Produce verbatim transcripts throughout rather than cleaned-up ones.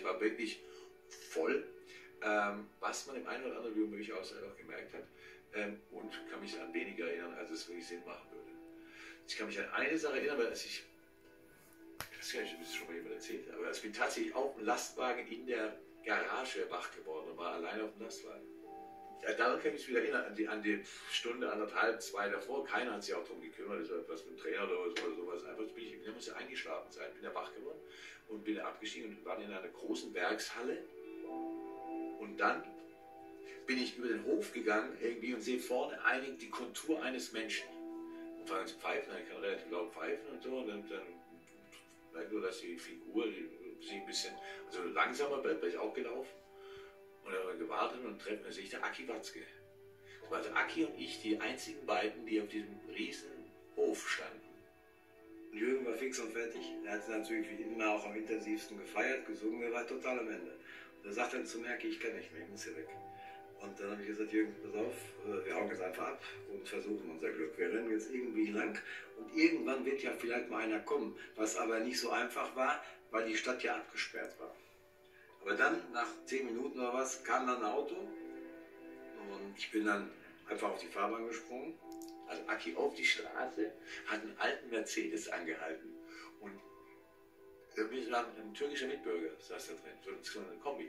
ich war wirklich voll, ähm, was man im einen oder anderen durchaus auch gemerkt hat, ähm, und kann mich an weniger erinnern, als es wirklich Sinn machen würde. Ich kann mich an eine Sache erinnern, weil als ich, das kann ich das schon mal jemand erzählt, aber ich bin tatsächlich auf dem Lastwagen in der Garage wach geworden und war alleine auf dem Lastwagen. Ja, daran kann ich mich wieder erinnern, an die, an die Stunde, anderthalb, zwei davor. Keiner hat sich auch darum gekümmert, das war etwas mit dem Trainer oder, oder sowas. Einfach bin ich, ich musste eingeschlafen sein, bin da wach geworden und bin da abgestiegen und war in einer großen Werkshalle. Und dann bin ich über den Hof gegangen irgendwie und sehe vorne einig die Kontur eines Menschen. Und fangen zu pfeifen, ich kann relativ laut pfeifen und so. Und dann, dann merke ich nur, dass die Figur die, sich ein bisschen, also langsamer wird, bin ich auch gelaufen. Und dann haben wir gewartet und treffen sich der Aki Watzke. Das war also Aki und ich die einzigen beiden, die auf diesem riesen Hof standen. Und Jürgen war fix und fertig. Er hat natürlich wie immer auch am intensivsten gefeiert, gesungen, er war total am Ende. Und er sagt dann zu Merki, ich kann nicht mehr, ich muss hier weg. Und dann habe ich gesagt, Jürgen, pass auf, wir hauen jetzt einfach ab und versuchen unser Glück. Wir rennen jetzt irgendwie lang und irgendwann wird ja vielleicht mal einer kommen, was aber nicht so einfach war, weil die Stadt ja abgesperrt war. Aber dann, nach zehn Minuten oder was, kam dann ein Auto und ich bin dann einfach auf die Fahrbahn gesprungen. Also Aki auf die Straße, hat einen alten Mercedes angehalten und wir waren ein türkischer Mitbürger, saß da drin, so eine Kombi.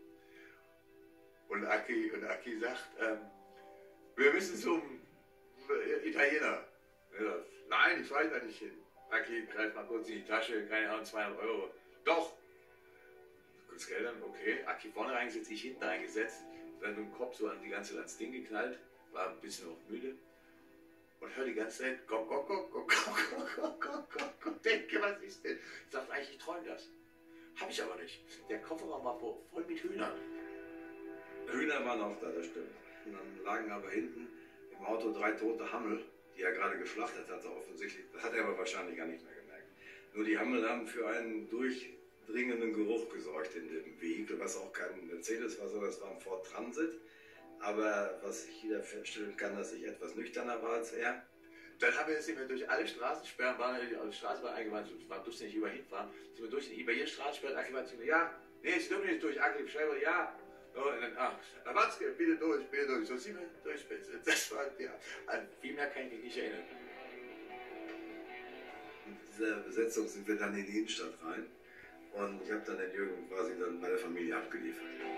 Und Aki, und Aki sagt, ähm, wir müssen zum Italiener. Ja, nein, ich weiß da nicht hin. Aki greift mal kurz in die Tasche, keine Ahnung, zweihundert Euro. Doch! Kurz Geld dann, okay. Aki vorne reingesetzt, ich hinten reingesetzt, dann mit dem Kopf so an die ganze ans Ding geknallt, war ein bisschen auch müde. Und hör die ganze Zeit, guck, guck, guck, guck, guck, guck, guck, guck, guck, denke, was ist denn? Ich dachte eigentlich, ich träume das. Hab ich aber nicht. Der Kofferraum war voll mit Hühnern. Hühner waren auch da, das stimmt. Und dann lagen aber hinten im Auto drei tote Hammel, die er gerade geschlachtet hatte, offensichtlich. Das hat er aber wahrscheinlich gar nicht mehr gemerkt. Nur die Hammel haben für einen durchdringenden Geruch gesorgt in dem Vehikel, was auch kein Mercedes war, sondern es war ein Ford Transit. Aber was ich jeder feststellen kann, dass ich etwas nüchterner war als er. Dann haben wir sind wir durch alle Straßensperren, waren wir die Straßenbahn eingewandt, war lustig nicht über hinfahren, sind wir durch über jede Straßensperre eingewandt, sind wir, ja, nee, es dürfen nicht durch, Aki, Schreiber, ja. Und dann, ach, Herr Watzke, bitte durch, bitte durch. So sind wir durch. Das war, ja, an viel mehr kann ich mich nicht erinnern. Mit dieser Besetzung sind wir dann in die Innenstadt rein. Und ich habe dann den Jürgen quasi dann bei der Familie abgeliefert.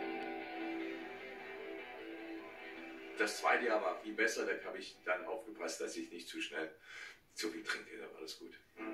Das zweite Jahr war viel besser, da habe ich dann aufgepasst, dass ich nicht zu schnell zu viel trinke, da war alles gut.